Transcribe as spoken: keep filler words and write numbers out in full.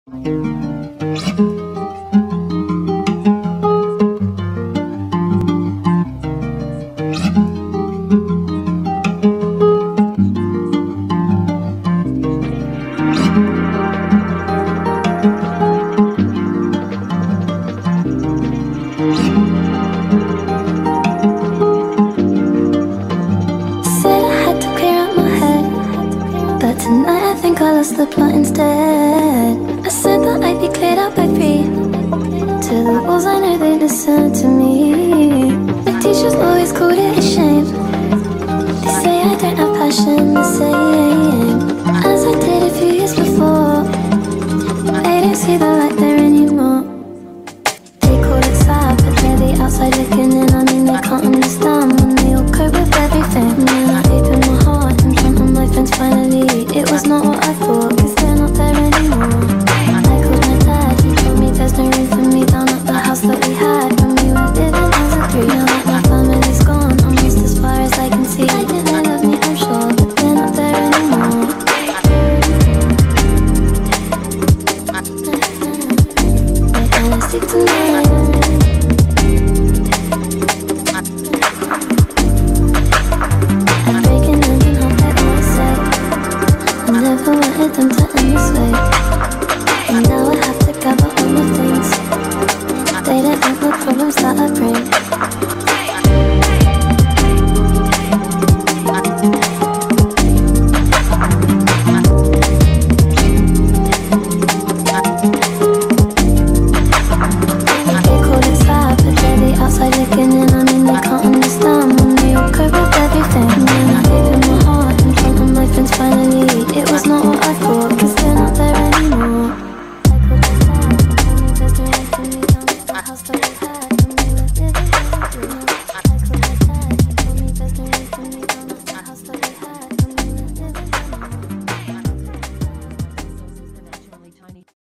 I lost the plot instead. I said that I'd be cleared out by three. To the walls I know they listen to me. The teachers always called it a shame. They say I don't have passion the same as I did a few years before. They don't see the light there anymore.